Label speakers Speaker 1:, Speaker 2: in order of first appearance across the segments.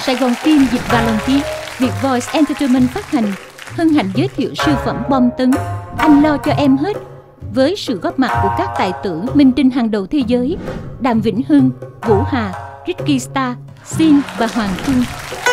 Speaker 1: Sài Gòn Phim dịch và lần tiếng, Vietvoice Entertainment phát hành, hân hạnh giới thiệu siêu phẩm bom tấn Anh Lo Cho Em Hết, với sự góp mặt của các tài tử minh tinh hàng đầu thế giới Đàm Vĩnh Hưng, Vũ Hà, Ricky Star, Sin và Hoàng Trung.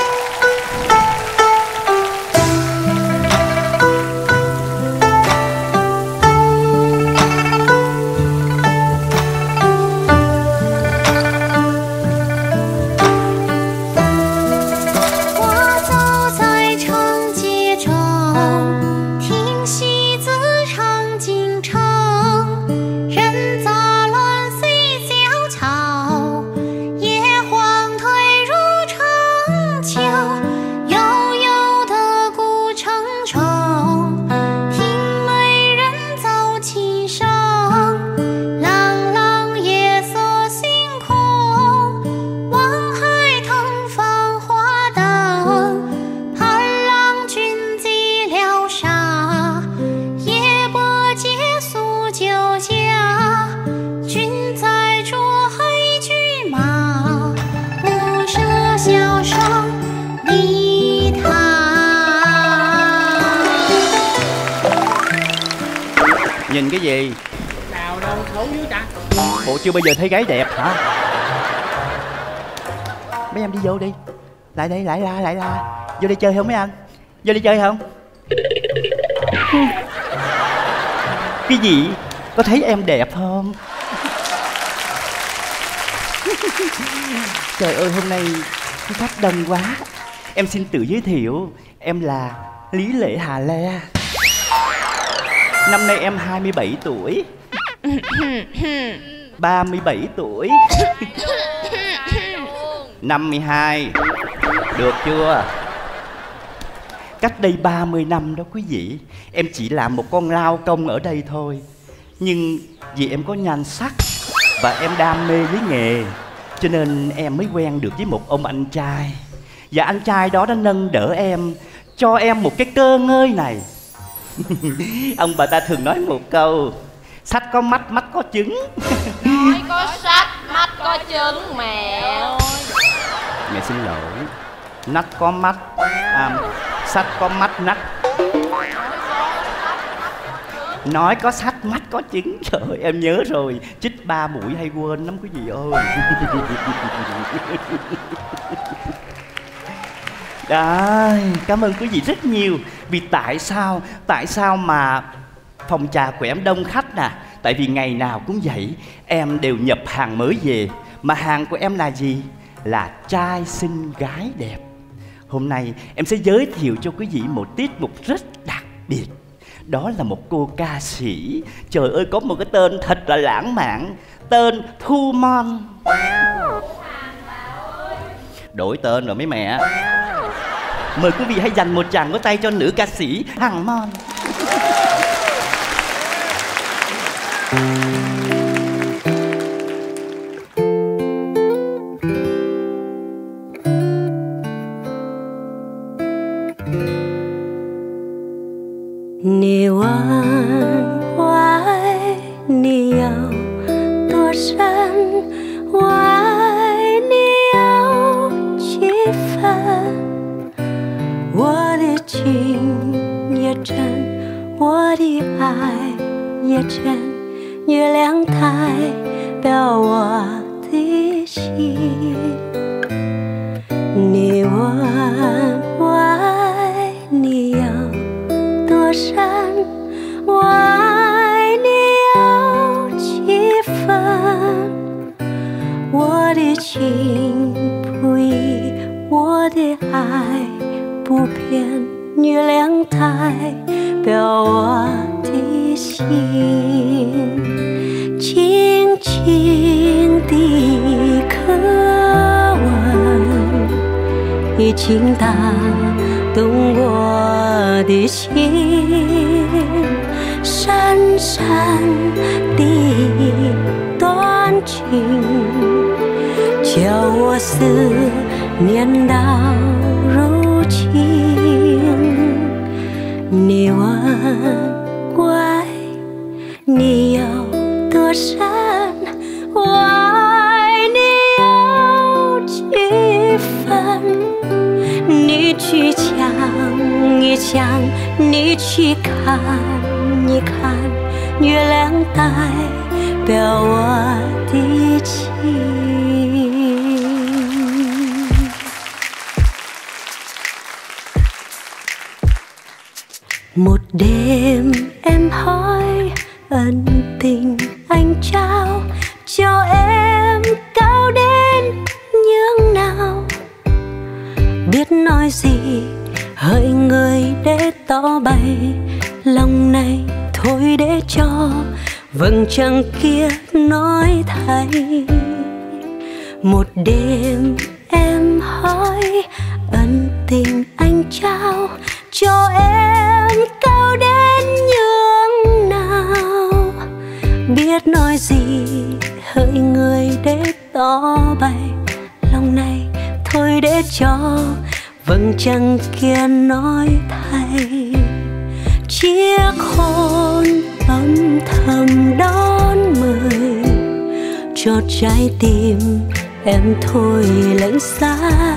Speaker 2: Nhìn cái gì?
Speaker 3: Nào đâu xấu dữ ta.
Speaker 2: Bộ chưa bao giờ thấy gái đẹp hả? Mấy em đi vô đi. Lại đây, lại ra. Vô đi chơi không mấy anh? Vô đi chơi không? Cái gì? Có thấy em đẹp không? Trời ơi, hôm nay khách đông quá. Em xin tự giới thiệu. Em là Lý Lệ Hà Le. Năm nay em 27 tuổi. 37 tuổi. 52. Được chưa? Cách đây 30 năm đó quý vị, em chỉ làm một con lao công ở đây thôi. Nhưng vì em có nhan sắc và em đam mê với nghề, cho nên em mới quen được với một ông anh trai. Và anh trai đó đã nâng đỡ em, cho em một cái cơ ngơi này. Ông bà ta thường nói một câu: sách có mắt, mắt có trứng.
Speaker 4: Nói có sách, mắt có trứng mẹ ơi.
Speaker 2: Mẹ xin lỗi. Nách có mắt, sách có mắt nách. Nói có sách, mắt có trứng. Trời ơi, em nhớ rồi. Chích 3 mũi hay quên lắm quý vị ơi. Đấy, cảm ơn quý vị rất nhiều. Vì tại sao mà phòng trà của em đông khách nè? Tại vì ngày nào cũng vậy, em đều nhập hàng mới về. Mà hàng của em là gì? Là trai xinh gái đẹp. Hôm nay em sẽ giới thiệu cho quý vị một tiết mục rất đặc biệt. Đó là một cô ca sĩ. Trời ơi, có một cái tên thật là lãng mạn. Tên Thu Mon. Đổi tên rồi mấy mẹ. Mời quý vị hãy dành một tràng vỗ tay cho nữ ca sĩ Hằng Mon.
Speaker 5: 你问我爱你有多深，我爱你有几分？我的情也真，我的爱也真，月亮代表我的心。你问我爱你有多深，我爱你有几分？我的情不移，我的爱不变，月亮代表我的心。轻轻的渴吻，已经打动我的心，深深的断情，叫我思念到如今。你问我爱你有多深，我爱你有几分？ 你去抢，一抢，你去看，一看，月亮代表我的情。Một đêm em hỏi ân tình anh trao cho em cao đến nhường nào, biết nói gì hỡi người để tỏ bày lòng này, thôi để cho vầng trăng kia nói thay. Một đêm em hỏi ân tình anh trao cho em cao đến nhường nào, biết nói gì hỡi người để tỏ bày lòng này, thôi để cho vầng trăng kia nói thay. Chiếc hôn âm thầm đón mời cho trái tim em thôi lạnh xa.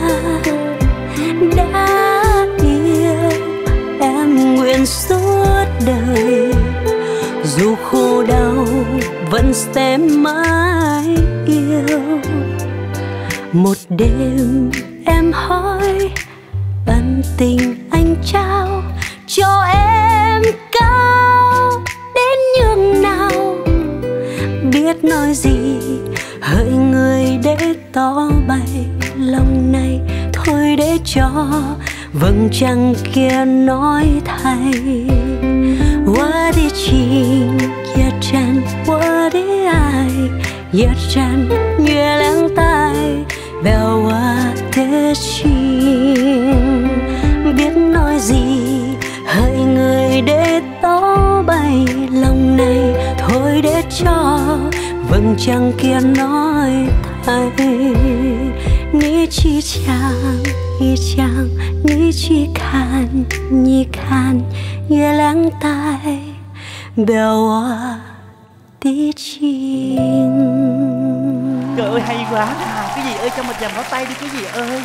Speaker 5: Đã yêu em nguyện suốt đời, dù khổ đau vẫn sẽ mãi yêu. Một đêm em hỏi ân tình anh trao cho em cao đến nhường nào, biết nói gì hỡi người để tỏ bày lòng này, thôi để cho vầng trăng kia nói thay. 我的情也真，我的爱也真，月亮代表我的情，biết nói gì hỡi người để tỏ bày lòng này, thôi để cho vầng trăng kia nói thay. 你去抢一抢，你去看一看，月亮代表我的情。
Speaker 2: Trời ơi hay quá à. Cái gì ơi cho mình dành pháo tay đi cái gì ơi.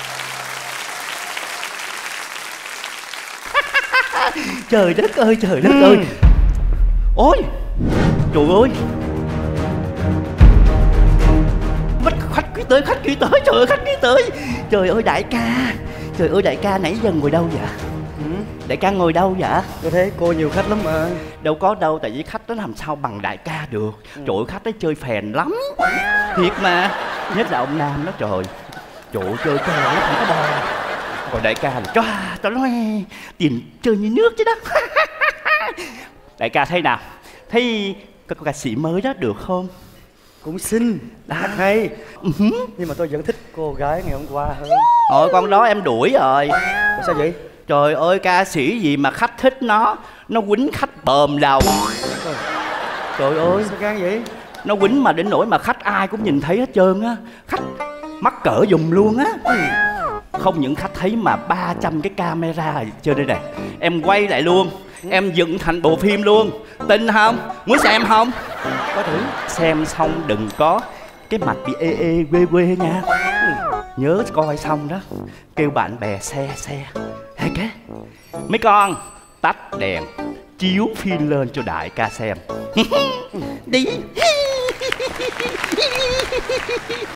Speaker 2: Trời đất ơi trời đất ơi. Ôi trời ơi, khách quý tới, khách quý tới, trời ơi khách quý tới. Trời ơi đại ca, trời ơi đại ca nãy giờ ngồi đâu vậy? Đại ca ngồi đâu vậy?
Speaker 6: Tôi thấy cô nhiều khách lắm mà.
Speaker 2: Đâu có đâu, tại vì khách đó làm sao bằng đại ca được. Trời ơi khách đó chơi phèn lắm, thiệt mà. Nhất là ông Nam đó trời. Trời ơi chơi cái nó không có bò. Còn đại ca là cho nó tiền chơi như nước chứ đó. Đại ca thấy nào? Thấy có ca sĩ mới đó được không?
Speaker 6: Cũng xinh, hát hay. Nhưng mà tôi vẫn thích cô gái ngày hôm qua hơn.
Speaker 2: Thôi con đó em đuổi rồi.
Speaker 6: Sao vậy?
Speaker 2: Trời ơi ca sĩ gì mà khách thích nó quýnh khách bờm đầu. Trời ơi
Speaker 6: sao gan vậy?
Speaker 2: Nó quýnh mà đến nỗi mà khách ai cũng nhìn thấy hết trơn á. Khách mắc cỡ giùm luôn á. Không những khách thấy mà 300 cái camera ở trên đây này. Em quay lại luôn, em dựng thành bộ phim luôn. Tin không? Muốn xem không?
Speaker 6: Có thử.
Speaker 2: Xem xong đừng có cái mặt bị ê ê quê quê nha. Nhớ coi xong đó kêu bạn bè xe. Hay cái mấy con tắt đèn chiếu phim lên cho đại ca xem. Đi.